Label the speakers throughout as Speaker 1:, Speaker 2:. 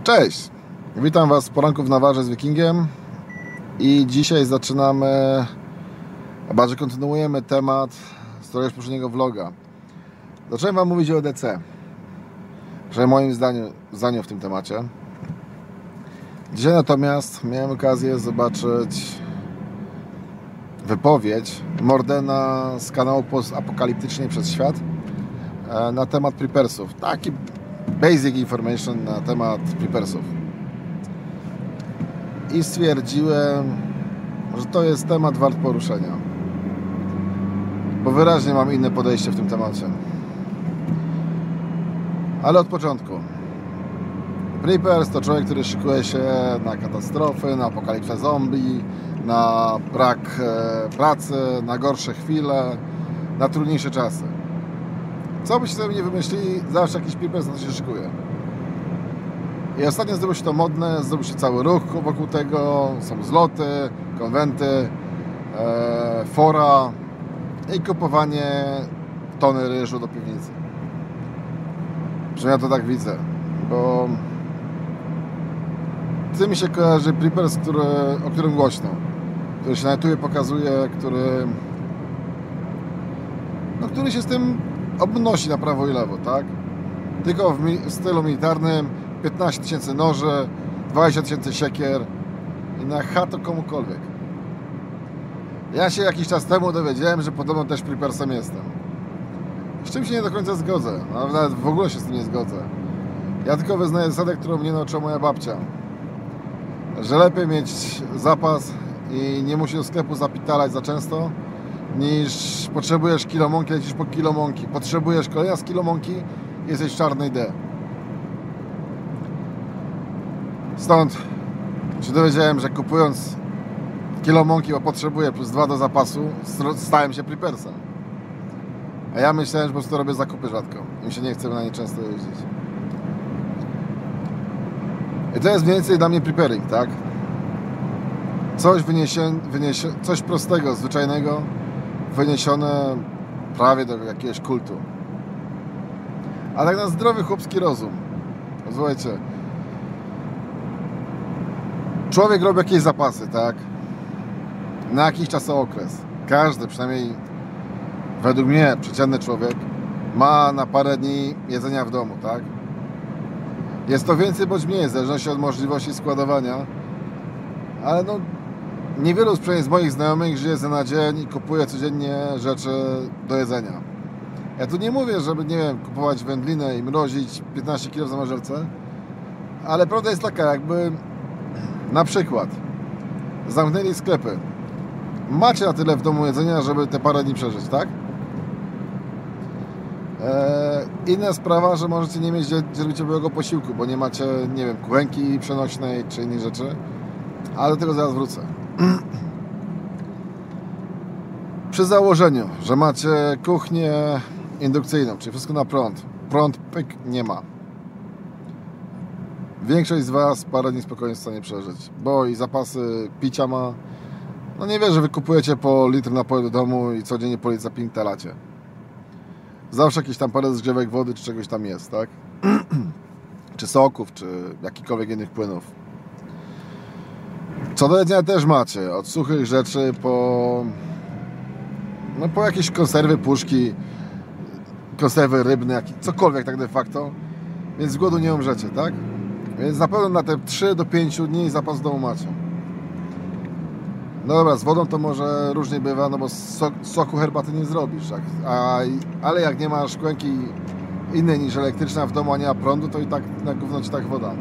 Speaker 1: Cześć! Witam Was z poranku w Nawarze z Wikingiem i dzisiaj zaczynamy, a bardziej kontynuujemy temat z któregoś poprzedniego vloga. Zacząłem Wam mówić o EDC, że moim zdaniu w tym temacie. Dzisiaj natomiast miałem okazję zobaczyć wypowiedź Mordena z kanału Postapokaliptycznej przez Świat na temat Preepersów. Taki basic information na temat Preepersów. I stwierdziłem, że to jest temat wart poruszenia. Bo wyraźnie mam inne podejście w tym temacie. Ale od początku. Preepers to człowiek, który szykuje się na katastrofy, na apokalipsę zombie, na brak pracy, na gorsze chwile, na trudniejsze czasy. Co byście sobie nie wymyślili, zawsze jakiś Preepers na to się szykuje. I ostatnio zrobiło się to modne, zrobił się cały ruch wokół tego, są zloty, konwenty, fora i kupowanie tony ryżu do piwnicy. Przynajmniej ja to tak widzę, bo tym mi się kojarzy Preepers, o którym głośno, który się na YouTube pokazuje, który się z tym obnosi na prawo i lewo, tak? Tylko w stylu militarnym, 15 tysięcy noży, 20 tysięcy siekier i na chatę komukolwiek. Ja się jakiś czas temu dowiedziałem, że podobno też Preepersem jestem. Z czym się nie do końca zgodzę, nawet w ogóle się z tym nie zgodzę. Ja tylko wyznaję zasadę, którą mnie nauczyła moja babcia. Że lepiej mieć zapas i nie musisz do sklepu zapitalać za często, niż potrzebujesz kilo mąki, lecisz po kilo mąki. Potrzebujesz kolejna z kilo mąki i jesteś w czarnej D. Stąd się dowiedziałem, że kupując kilo mąki, bo potrzebuję plus 2 do zapasu, stałem się Preepersem. A ja myślałem, że po prostu robię zakupy rzadko i mi się nie chce na nie często jeździć. I to jest mniej więcej dla mnie preparing, tak? Coś prostego, zwyczajnego, wyniesione prawie do jakiegoś kultu. A tak na zdrowy chłopski rozum. Słuchajcie, człowiek robi jakieś zapasy, tak? Na jakiś czasookres. Każdy, przynajmniej według mnie, przeciętny człowiek ma na parę dni jedzenia w domu, tak? Jest to więcej bądź mniej, w zależności od możliwości składowania. Ale no, niewielu z moich znajomych żyje na dzień i kupuje codziennie rzeczy do jedzenia. Ja tu nie mówię, żeby, nie wiem, kupować wędlinę i mrozić 15 kg w zamrażarce, ale prawda jest taka, jakby na przykład zamknęli sklepy. Macie na tyle w domu jedzenia, żeby te parę dni przeżyć, tak? Inna sprawa, że możecie nie mieć gdzie robić byłego posiłku, bo nie macie, nie wiem, kuchenki przenośnej czy innych rzeczy, ale do tego zaraz wrócę. Przy założeniu, że macie kuchnię indukcyjną, czyli wszystko na prąd pyk nie ma. Większość z Was parę dni spokojnie jest w stanie przeżyć, bo i zapasy picia ma. No nie wiem, że wykupujecie po litr napoju do domu i codziennie po litr za pintalacie. Zawsze jakieś tam parę zgrzewek wody czy czegoś tam jest, tak? Czy soków, czy jakichkolwiek innych płynów. Co do jedzenia też macie. Od suchych rzeczy po jakieś konserwy, puszki, konserwy rybne, cokolwiek tak de facto. Więc z głodu nie umrzecie, tak? Więc na pewno na te 3 do 5 dni zapas w domu macie. No dobra, z wodą to może różnie bywa, no bo soku herbaty nie zrobisz. Ale jak nie masz szklanki innej niż elektryczna w domu, a nie ma prądu, to i tak na gówno ci tak woda.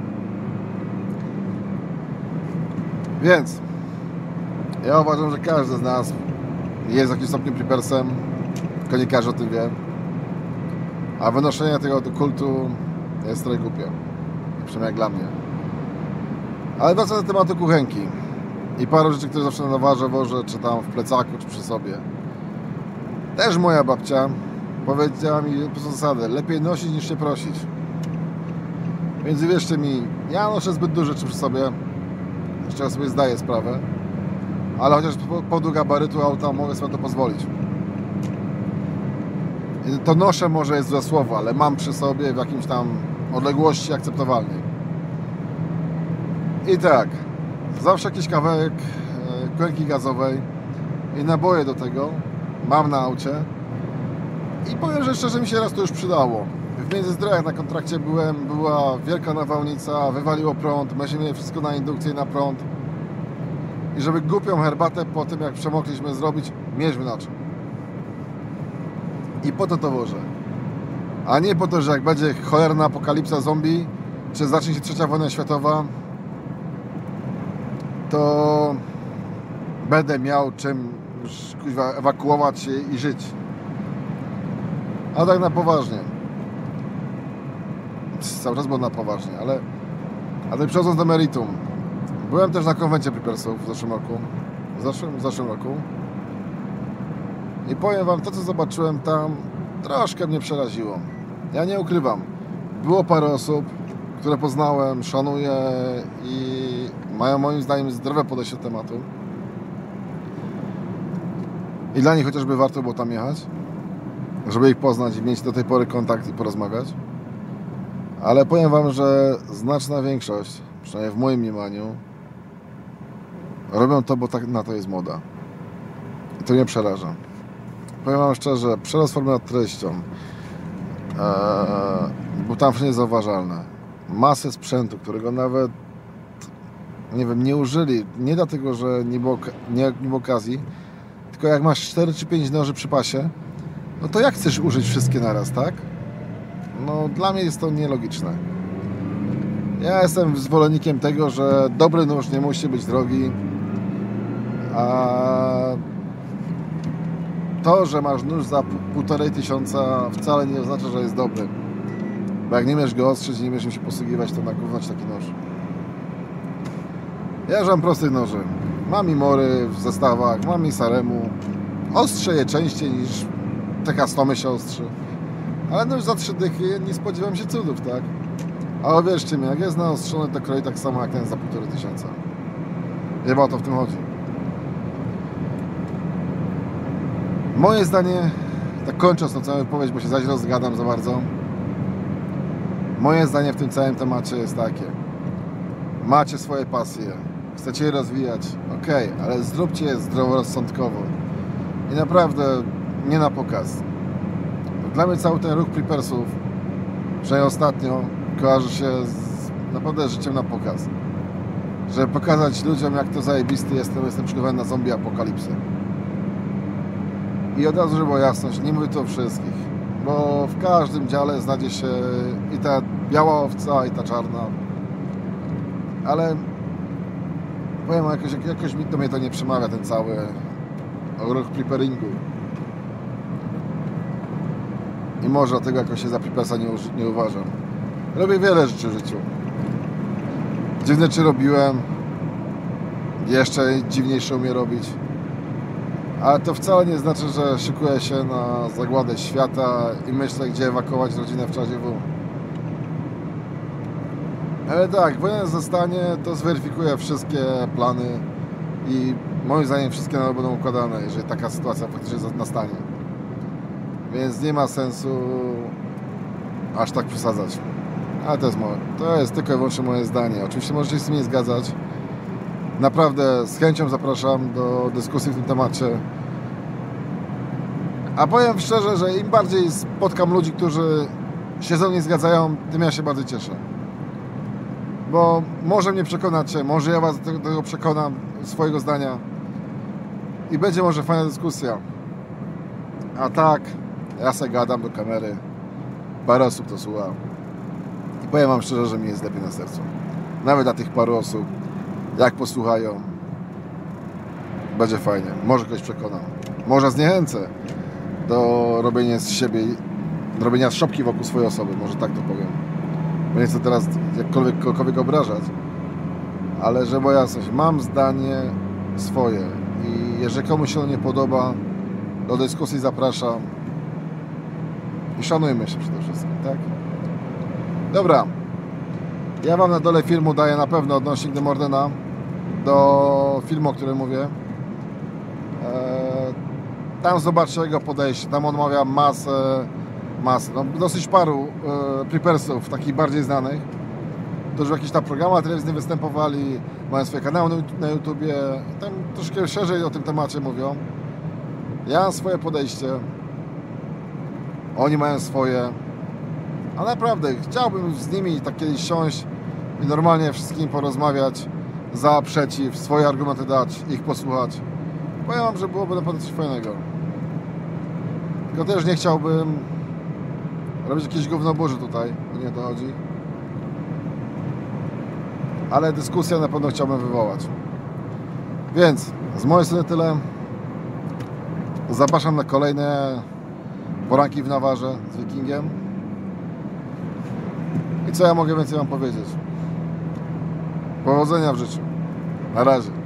Speaker 1: Więc ja uważam, że każdy z nas jest w jakimś stopniu Preepersem, tylko nie każdy o tym wie. A wynoszenie tego do kultu jest trochę głupie. Przynajmniej jak dla mnie. Ale wracając do tematu kuchenki. I parę rzeczy, które zawsze na nawarze wożę, czy tam w plecaku, czy przy sobie. Też moja babcia powiedziała mi po prostu zasadę, lepiej nosić niż się prosić. Więc wierzcie mi, ja noszę zbyt dużo rzeczy przy sobie, z czego sobie zdaję sprawę, ale chociaż z powodu gabarytu auta mogę sobie to pozwolić. To noszę może jest złe słowo, ale mam przy sobie w jakimś tam odległości akceptowalnej. I tak, zawsze jakiś kawałek kłęki gazowej i naboje do tego mam na aucie. I powiem, że szczerze mi się raz to już przydało. W Międzyzdrojach na kontrakcie była wielka nawałnica, wywaliło prąd, myśmy mieli wszystko na indukcję i na prąd. I żeby głupią herbatę po tym, jak przemokliśmy, zrobić, mieliśmy na czym. I po to wożę. A nie po to, że jak będzie cholerna apokalipsa zombie, czy zacznie się trzecia wojna światowa, to będę miał czym kuźwa, ewakuować się i żyć. A tak na poważnie. Cały czas było na poważnie, ale przechodząc do meritum. Byłem też na konwencie Prepersów w zeszłym roku. W zeszłym roku. I powiem wam, to co zobaczyłem tam troszkę mnie przeraziło. Ja nie ukrywam. Było parę osób, które poznałem, szanuję i mają moim zdaniem zdrowe podejście do tematu. I dla nich chociażby warto było tam jechać, żeby ich poznać i mieć do tej pory kontakt i porozmawiać. Ale powiem wam, że znaczna większość, przynajmniej w moim mniemaniu, robią to, bo tak na to jest moda. I to mnie przeraża. Powiem wam szczerze, przerost formy nad treścią, bo tam wszędzie zauważalne. Masę sprzętu, którego nawet nie wiem, nie użyli. Nie dlatego, że nie było okazji, tylko jak masz 4 czy 5 noży przy pasie, no to jak chcesz użyć wszystkie naraz, tak? No dla mnie jest to nielogiczne. Ja jestem zwolennikiem tego, że dobry nóż nie musi być drogi, a to, że masz nóż za 1500 wcale nie oznacza, że jest dobry. Bo jak nie umiesz go ostrzyć, nie umiesz się posługiwać, to na gówno ci taki nóż. Ja używam prostych noży. Mam i mory w zestawach, mam i saremu. Ostrzę je częściej niż TK100 się ostrzy. Ale nóż za 3 dychy nie spodziewam się cudów, tak? Ale wierzcie mi, jak jest naostrzony, to kroi tak samo jak ten za 1500. Chyba o to w tym chodzi. Moje zdanie, tak kończąc tą całą wypowiedź, bo się zaś rozgadam za bardzo. Moje zdanie w tym całym temacie jest takie. Macie swoje pasje, chcecie je rozwijać, ok, ale zróbcie je zdroworozsądkowo. I naprawdę nie na pokaz. Dla mnie cały ten ruch Prepersów, przynajmniej ostatnio, kojarzy się naprawdę życiem na pokaz. Żeby pokazać ludziom, jak to zajebisty jestem przygotowany na zombie apokalipsy. I od razu, żeby była jasność, nie mówię to o wszystkich, bo w każdym dziale znajdzie się i ta biała owca, i ta czarna. Ale powiem, jakoś do mnie to nie przemawia, ten cały ruch preperingu. I może dlatego jakoś się za prepersa nie uważam. Robię wiele rzeczy w życiu. Dziwne rzeczy robiłem, jeszcze dziwniejsze umiem robić. Ale to wcale nie znaczy, że szykuję się na zagładę świata i myślę, gdzie ewakuować rodzinę w czasie W. Ale tak, wojna zostanie, to zweryfikuje wszystkie plany i moim zdaniem wszystkie nawet będą układane, jeżeli taka sytuacja faktycznie nastanie. Więc nie ma sensu aż tak przesadzać. Ale to jest tylko i wyłącznie moje zdanie. Oczywiście możecie się z tym nie zgadzać. Naprawdę z chęcią zapraszam do dyskusji w tym temacie. A powiem szczerze, że im bardziej spotkam ludzi, którzy się ze mną nie zgadzają, tym ja się bardziej cieszę. Bo może mnie przekonacie, może ja was do tego przekonam, swojego zdania i będzie może fajna dyskusja. A tak, ja se gadam do kamery, parę osób to słucha i powiem wam szczerze, że mi jest lepiej na sercu. Nawet dla tych paru osób, jak posłuchają, będzie fajnie. Może kogoś przekonam, może zniechęcę do robienia z siebie, robienia szopki wokół swojej osoby, może tak to powiem. Bo nie chcę teraz jakkolwiek kogokolwiek obrażać, ale żeby była jasność, mam zdanie swoje i jeżeli komuś się ono nie podoba, do dyskusji zapraszam i szanujmy się przede wszystkim, tak? Dobra, ja wam na dole filmu daję na pewno odnośnik do Mordena, do filmu, o którym mówię. Tam zobaczcie jego podejście, tam on omawia masę, no dosyć paru prepersów, takich bardziej znanych, też w jakichś tam programach telewizyjnych występowali, mają swoje kanały na YouTubie, tam troszkę szerzej o tym temacie mówią. Ja mam swoje podejście, oni mają swoje, a naprawdę chciałbym z nimi tak kiedyś siąść i normalnie wszystkim porozmawiać, za, przeciw, swoje argumenty dać, ich posłuchać. Powiem wam, że byłoby naprawdę coś fajnego. Tylko też nie chciałbym robić jakieś gównoburzy tutaj, bo nie o to chodzi. Ale dyskusję na pewno chciałbym wywołać. Więc z mojej strony tyle. Zapraszam na kolejne poranki w Nawarze z Wikingiem. I co ja mogę więcej wam powiedzieć? Powodzenia w życiu. Na razie.